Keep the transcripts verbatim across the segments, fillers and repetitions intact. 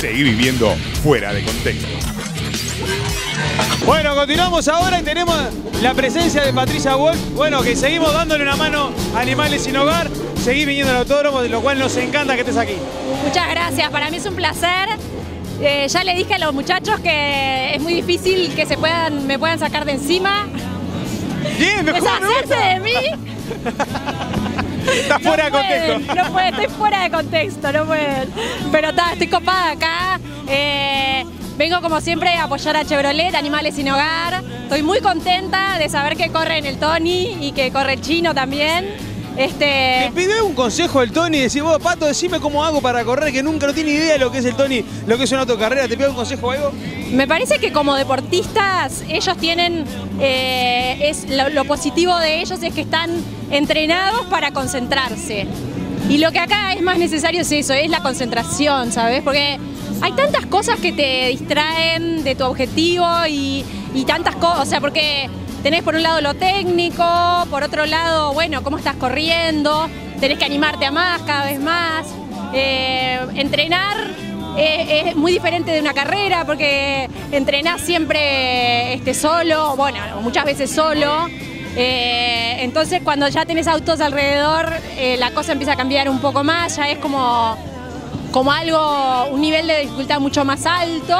Seguí viviendo fuera de contexto. Bueno, continuamos ahora y tenemos la presencia de Patricia Wolf. Bueno, que seguimos dándole una mano a Animales Sin Hogar. Seguí viniendo al autódromo, de lo cual nos encanta que estés aquí. Muchas gracias, para mí es un placer. Eh, ya le dije a los muchachos que es muy difícil que se puedan, me puedan sacar de encima. Bien, mejor deshacerse de mí. Estás no fuera de pueden, contexto. No pueden, estoy fuera de contexto, no pueden. Pero ta, estoy copada acá. Eh, vengo como siempre a apoyar a Chevrolet, Animales Sin Hogar. Estoy muy contenta de saber que corre en el Tony y que corre el Chino también. Este... Te pide un consejo el Tony y decís, vos, Pato, decime cómo hago para correr, que nunca no tiene idea de lo que es el Tony, lo que es una autocarrera. ¿Te pide un consejo o algo? Me parece que como deportistas ellos tienen, eh, es lo, lo positivo de ellos es que están entrenados para concentrarse. Y lo que acá es más necesario es eso, es la concentración, ¿sabes? Porque hay tantas cosas que te distraen de tu objetivo y, y tantas cosas, o sea, porque tenés por un lado lo técnico, por otro lado, bueno, cómo estás corriendo, tenés que animarte a más, cada vez más. Eh, entrenar eh, es muy diferente de una carrera porque entrenás siempre este, solo, bueno, muchas veces solo. Eh, entonces cuando ya tenés autos alrededor, eh, la cosa empieza a cambiar un poco más, ya es como, como algo, un nivel de dificultad mucho más alto.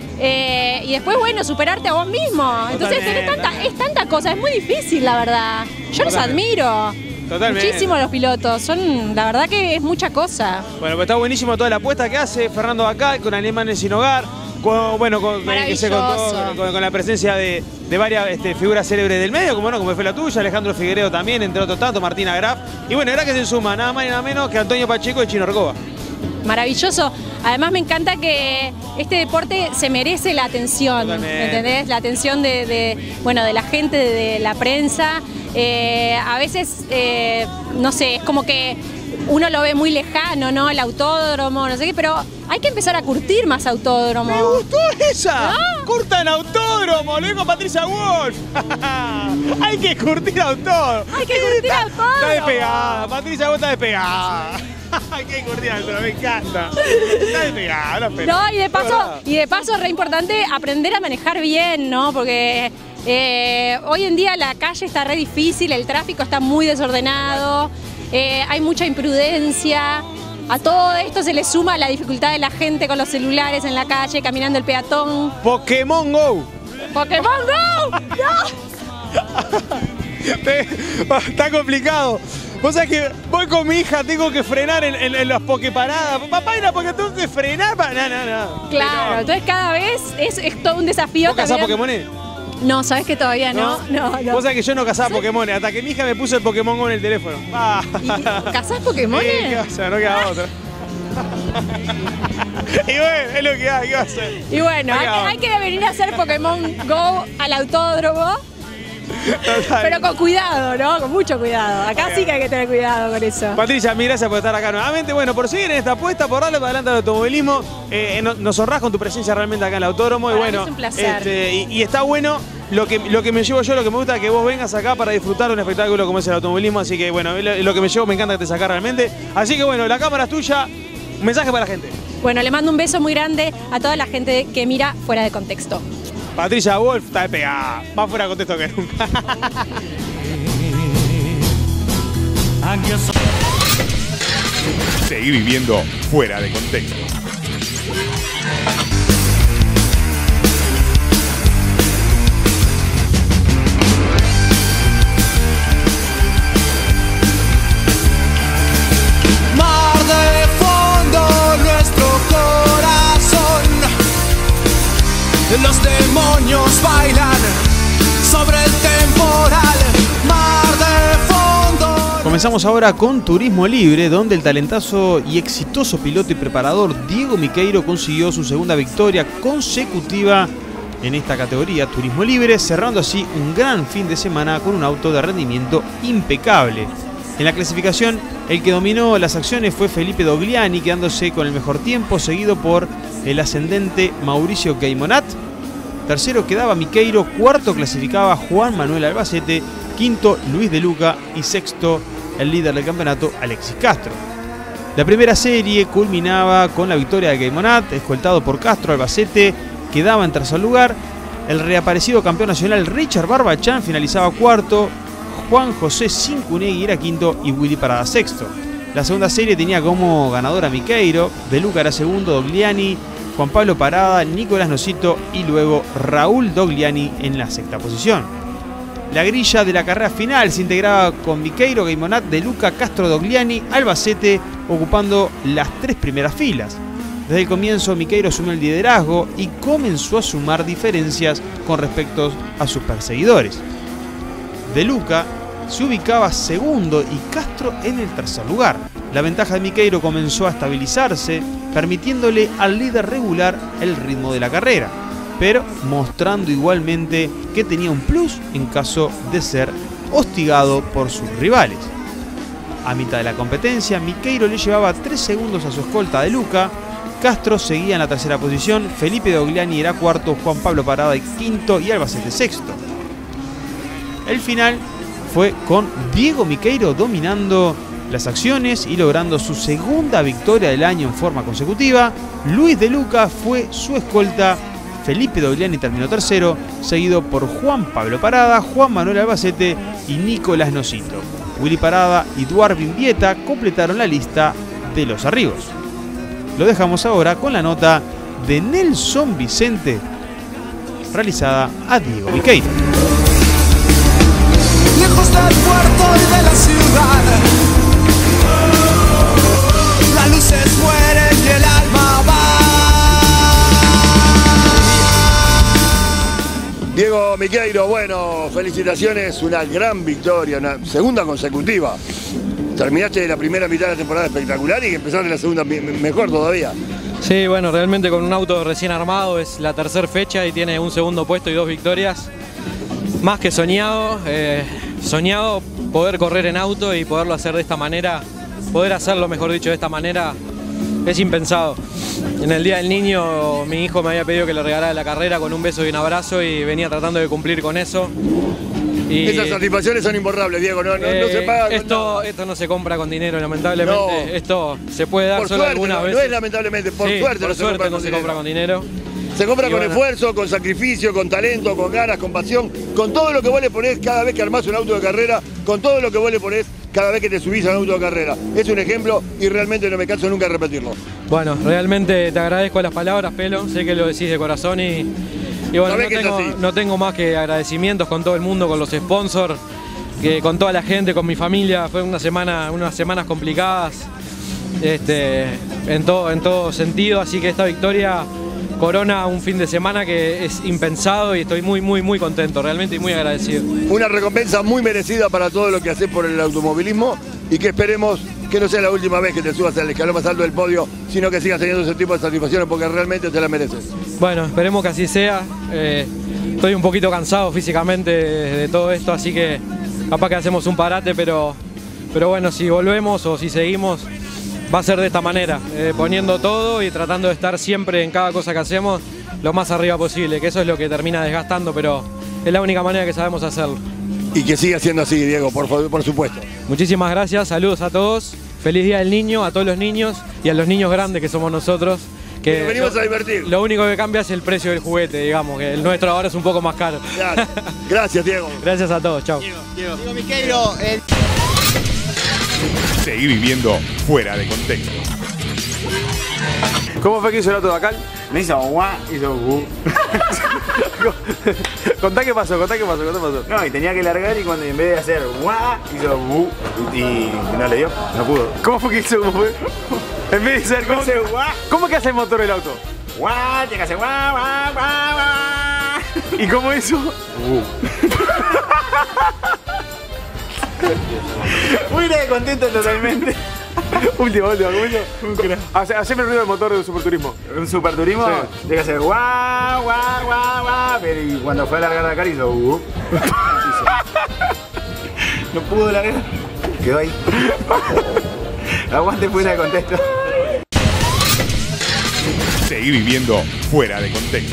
Eh, y después, bueno, superarte a vos mismo. Entonces es tanta, es tanta cosa, es muy difícil, la verdad. Yo los admiro. Totalmente. Muchísimo los pilotos, son, la verdad que es mucha cosa. Bueno, pues está buenísimo toda la apuesta que hace Fernando Bacal con Animales Sin Hogar. Con, bueno, con, que se contó con, con la presencia de, de varias este, figuras célebres del medio, como, bueno, como fue la tuya, Alejandro Figueiredo también, entre otros tantos, Martina Graf. Y bueno, ahora que se suma nada más y nada menos que Antonio Pacheco y Chino Recoba. Maravilloso. Además me encanta que este deporte se merece la atención, Totalmente. ¿entendés? La atención de, de, bueno, de la gente, de, de la prensa. Eh, a veces, eh, no sé, es como que uno lo ve muy lejano, ¿no? El autódromo, no sé qué, pero hay que empezar a curtir más autódromo. ¡Me gustó esa! ¿No? ¡Curtan autódromo! Lo dijo Patricia Wolf. Hay que curtir autódromo. Hay que curtir está, autódromo. Está despegada. Patricia Wolf está despegada. Hay que curtir autódromo, me encanta. Está despegada, no, no, y de paso, y de paso es re importante aprender a manejar bien, ¿no? Porque eh, hoy en día la calle está re difícil, el tráfico está muy desordenado, eh, hay mucha imprudencia. A todo esto se le suma la dificultad de la gente con los celulares en la calle, caminando el peatón. Pokémon Go. ¡Pokémon Go! ¡No! Está complicado. Vos sabés que voy con mi hija, tengo que frenar en, en, en las pokeparadas. Papá, era porque tengo que frenar para... No, no, no. Claro, no. Entonces cada vez es, es todo un desafío. ¿Vos cazás también. Pokémones? No, sabes que todavía no. No, no. Vos sabés que yo no cazaba Pokémon, hasta que mi hija me puso el Pokémon Go en el teléfono. Ah. ¿Cazás Pokémon? Sí, ¿qué va a hacer? No queda otra. Y bueno, es lo que hay, ¿qué va a hacer? Y bueno, hay, hay que venir a hacer Pokémon Go al autódromo. Total. Pero con cuidado, ¿no? Con mucho cuidado. Acá sí que hay que tener cuidado con eso. Patricia, mil gracias por estar acá nuevamente. Bueno, por seguir en esta apuesta, por darle para adelante al automovilismo. Eh, nos honrás con tu presencia realmente acá en el autódromo. Para y bueno, mí es un placer. Este, y, y está bueno lo que, lo que me llevo yo, lo que me gusta es que vos vengas acá para disfrutar de un espectáculo como es el automovilismo. Así que bueno, lo, lo que me llevo, me encanta que te sacás realmente. Así que bueno, la cámara es tuya. Un mensaje para la gente. Bueno, le mando un beso muy grande a toda la gente que mira fuera de contexto. Patricia Wolf está despegada, más fuera de contexto que nunca. Seguí viviendo fuera de contexto. Mar de fondo nuestro corazón, los demonios bailan sobre el temporal. Mar de fondo. Comenzamos ahora con Turismo Libre, donde el talentazo y exitoso piloto y preparador Diego Miqueiro consiguió su segunda victoria consecutiva en esta categoría, Turismo Libre, cerrando así un gran fin de semana con un auto de rendimiento impecable. En la clasificación, el que dominó las acciones fue Felipe Dogliani, quedándose con el mejor tiempo, seguido por el ascendente Mauricio Geimonat. Tercero quedaba Miqueiro, cuarto clasificaba Juan Manuel Albacete, quinto Luis de Luca y sexto el líder del campeonato Alexis Castro. La primera serie culminaba con la victoria de Geymonat, escoltado por Castro. Albacete quedaba en tercer lugar. El reaparecido campeón nacional Richard Barbachán finalizaba cuarto, Juan José Cincunegui era quinto y Willy Parada sexto. La segunda serie tenía como ganador a Miqueiro, De Luca era segundo, Dogliani, Juan Pablo Parada, Nicolás Nocito y luego Raúl Dogliani en la sexta posición. La grilla de la carrera final se integraba con Miqueiro, Geymonat, De Luca, Castro, Dogliani, Albacete ocupando las tres primeras filas. Desde el comienzo Miqueiro asumió el liderazgo y comenzó a sumar diferencias con respecto a sus perseguidores. De Luca se ubicaba segundo y Castro en el tercer lugar. La ventaja de Miqueiro comenzó a estabilizarse, permitiéndole al líder regular el ritmo de la carrera, pero mostrando igualmente que tenía un plus en caso de ser hostigado por sus rivales. A mitad de la competencia, Miqueiro le llevaba tres segundos a su escolta De Luca. Castro seguía en la tercera posición, Felipe Dogliani era cuarto, Juan Pablo Parada quinto y Albacete sexto. El final fue con Diego Miqueiro dominando las acciones y logrando su segunda victoria del año en forma consecutiva. Luis De Luca fue su escolta, Felipe Dogliani terminó tercero, seguido por Juan Pablo Parada, Juan Manuel Albacete y Nicolás Nocito. Willy Parada y Duarvin Vieta completaron la lista de los arribos. Lo dejamos ahora con la nota de Nelson Vicente realizada a Diego Miqueiro. Lejos del puerto y de la ciudad, las luces mueren y el alma va. Diego Miqueiro, bueno, felicitaciones, una gran victoria, una segunda consecutiva. Terminaste la primera mitad de la temporada espectacular y empezaste la segunda mejor todavía. Sí, bueno, realmente con un auto recién armado es la tercera fecha y tiene un segundo puesto y dos victorias. Más que soñado, eh, soñado poder correr en auto y poderlo hacer de esta manera, poder hacerlo, mejor dicho, de esta manera, es impensado. En el Día del Niño mi hijo me había pedido que le regalara la carrera con un beso y un abrazo y venía tratando de cumplir con eso. Y esas satisfacciones son imborrables, Diego, no, no, eh, no se paga. Esto, esto no se compra con dinero, lamentablemente. No. Esto se puede dar por solo suerte, algunas no, veces. No es lamentablemente, por sí, suerte, por no, suerte se compra, no con se dinero. compra con dinero. Se compra y con bueno. esfuerzo, con sacrificio, con talento, con ganas, con pasión, con todo lo que vos le ponés cada vez que armás un auto de carrera, con todo lo que vos le ponés cada vez que te subís a un auto de carrera. Es un ejemplo y realmente no me canso nunca de repetirlo. Bueno, realmente te agradezco las palabras, Pelo. Sé que lo decís de corazón y, y bueno, no tengo, no tengo más que agradecimientos con todo el mundo, con los sponsors, que con toda la gente, con mi familia. Fue una semana, unas semanas complicadas este, en, todo, en todo sentido, así que esta victoria corona un fin de semana que es impensado y estoy muy, muy, muy contento, realmente y muy agradecido. Una recompensa muy merecida para todo lo que haces por el automovilismo y que esperemos que no sea la última vez que te subas al escalón más alto del podio, sino que sigas teniendo ese tipo de satisfacciones porque realmente te la mereces. Bueno, esperemos que así sea. Eh, estoy un poquito cansado físicamente de, de todo esto, así que capaz que hacemos un parate, pero, pero bueno, si volvemos o si seguimos, va a ser de esta manera, eh, poniendo todo y tratando de estar siempre en cada cosa que hacemos lo más arriba posible, que eso es lo que termina desgastando, pero es la única manera que sabemos hacerlo. Y que siga siendo así, Diego, por, por supuesto. Muchísimas gracias, saludos a todos, feliz Día del Niño, a todos los niños y a los niños grandes que somos nosotros. Que Nos venimos lo, a divertir. Lo único que cambia es el precio del juguete, digamos, que el nuestro ahora es un poco más caro. Claro. Gracias, Diego. Gracias a todos, chao. Diego, Diego. Diego Miqueiro, el... Seguí viviendo fuera de contexto. ¿Cómo fue que hizo el auto de acá? Me hizo guá, hizo gu. Contá qué pasó, contá qué pasó, contá qué pasó. No, y tenía que largar y cuando en vez de hacer guá, hizo gu. Y no le dio, no pudo. ¿Cómo fue que hizo? ¿Cómo fue? En vez de hacer ¿Cómo, hace guá? ¿Cómo que hace el motor del auto? Guá, tiene que hacer guá, guá, guá, guá. ¿Y cómo hizo? Gu. Muy contento totalmente. Última, última, ¿cómo hizo? Hace, haceme el ruido del motor de un superturismo. ¿Un superturismo? Sí. Tiene que hacer guá, guá, guá, guá. Pero y cuando fue a largar la cara hizo gu. No pudo largar. Quedó ahí. Aguante fuera de contexto. Seguí viviendo fuera de contexto.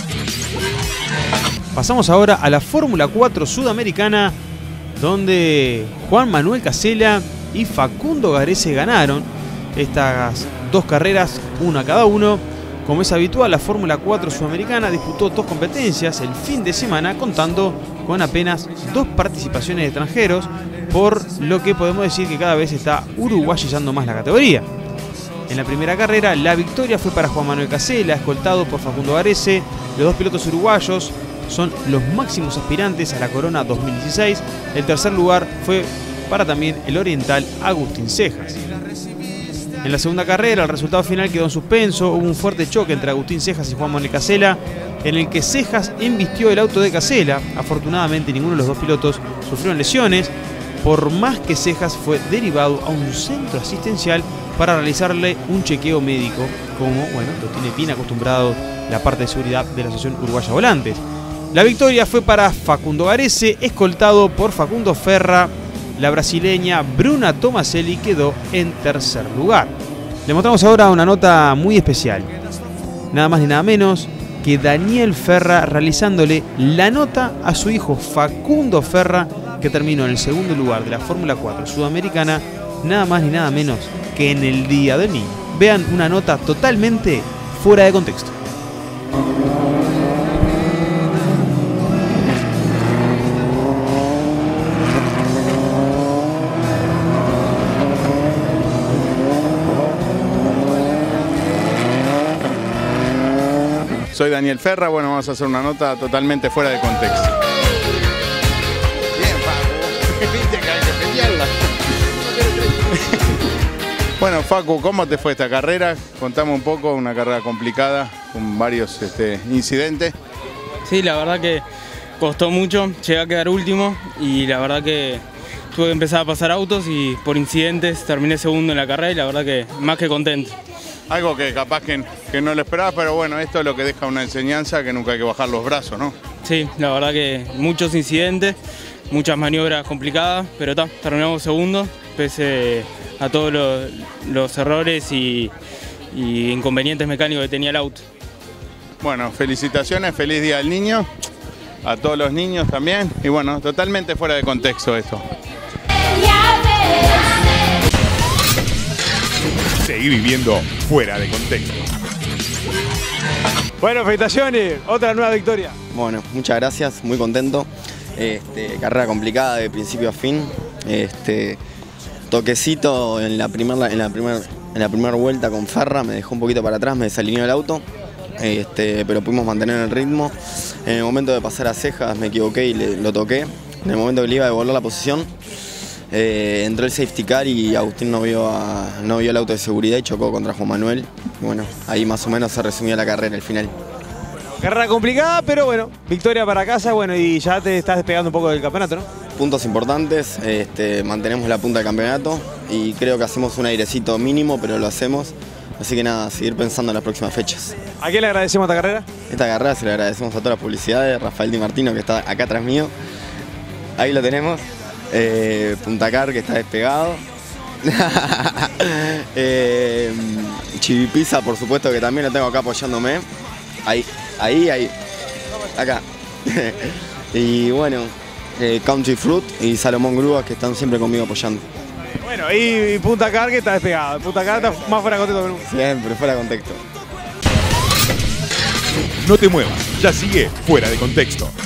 Pasamos ahora a la Fórmula cuatro Sudamericana, donde Juan Manuel Casella y Facundo Garese ganaron. estas dos carreras, una cada uno. Como es habitual, la Fórmula cuatro Sudamericana disputó dos competencias el fin de semana, contando con apenas dos participaciones de extranjeros, por lo que podemos decir que cada vez está uruguayizando más la categoría. En la primera carrera, la victoria fue para Juan Manuel Casela, escoltado por Facundo Varese. Los dos pilotos uruguayos son los máximos aspirantes a la corona dos mil dieciséis. El tercer lugar fue para también el oriental Agustín Cejas. En la segunda carrera, el resultado final quedó en suspenso. Hubo un fuerte choque entre Agustín Cejas y Juan Manuel Casela, en el que Cejas embistió el auto de Casela. Afortunadamente, ninguno de los dos pilotos sufrieron lesiones, por más que Cejas fue derivado a un centro asistencial para realizarle un chequeo médico, como bueno, lo tiene bien acostumbrado la parte de seguridad de la Asociación Uruguaya Volantes. La victoria fue para Facundo Varese, escoltado por Facundo Ferra. La brasileña Bruna Tomaselli quedó en tercer lugar. Le mostramos ahora una nota muy especial. Nada más ni nada menos que Daniel Ferra realizándole la nota a su hijo Facundo Ferra, que terminó en el segundo lugar de la Fórmula cuatro Sudamericana, nada más ni nada menos que en el Día del Niño. Vean una nota totalmente fuera de contexto. Soy Daniel Ferra, bueno, vamos a hacer una nota totalmente fuera de contexto. Bien, Facu, viste que hay que pelearla. Bueno, Facu, ¿cómo te fue esta carrera? Contame un poco, una carrera complicada, con varios este, incidentes. Sí, la verdad que costó mucho, llegué a quedar último y la verdad que tuve que empezar a pasar autos y por incidentes terminé segundo en la carrera y la verdad que más que contento. Algo que capaz que, que no lo esperabas, pero bueno, esto es lo que deja una enseñanza, que nunca hay que bajar los brazos, ¿no? Sí, la verdad que muchos incidentes, muchas maniobras complicadas, pero está, terminamos segundo, pese a todos los, los errores y, y inconvenientes mecánicos que tenía el auto. Bueno, felicitaciones, feliz Día del Niño, a todos los niños también, y bueno, totalmente fuera de contexto esto. Seguí viviendo fuera de contexto. Bueno, felicitaciones, otra nueva victoria. Bueno, muchas gracias, muy contento. Este, carrera complicada de principio a fin. Este, toquecito en la primera en la primer, en la primera vuelta con Ferra, me dejó un poquito para atrás, me desalineó el auto. Este, pero pudimos mantener el ritmo. En el momento de pasar a Cejas me equivoqué y le, lo toqué. En el momento que le iba a devolver la posición, Eh, entró el safety car y Agustín no vio, a, no vio el auto de seguridad y chocó contra Juan Manuel. Y bueno, ahí más o menos se resumió la carrera, el final. Carrera complicada, pero bueno, victoria para casa, bueno, y ya te estás despegando un poco del campeonato, ¿no? Puntos importantes, este, mantenemos la punta del campeonato y creo que hacemos un airecito mínimo, pero lo hacemos. Así que nada, seguir pensando en las próximas fechas. ¿A quién le agradecemos esta carrera? Esta carrera se le agradecemos a todas las publicidades, Rafael Di Martino, que está acá atrás mío. Ahí lo tenemos. Eh, Punta Car, que está despegado. eh, Chivipizza, por supuesto, que también lo tengo acá apoyándome. Ahí, ahí, ahí. Acá. Y bueno, eh, Country Fruit y Salomón Grúas, que están siempre conmigo apoyando. Bueno, y Punta Car, que está despegado. Punta Car está más fuera de contexto que nunca. Siempre, fuera de contexto. No te muevas, ya sigue Fuera de Contexto.